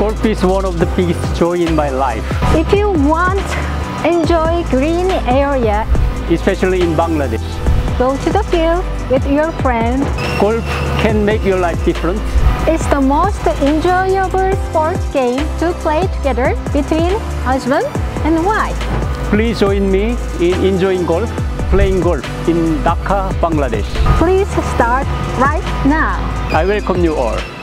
Golf is one of the biggest joy in my life. If you want enjoy green area, Especially in Bangladesh. go to the field with your friend. Golf can make your life different. It's the most enjoyable sport game to play together between husband and wife. Please join me in enjoying golf, playing golf in Dhaka, Bangladesh. Please start right now. I welcome you all.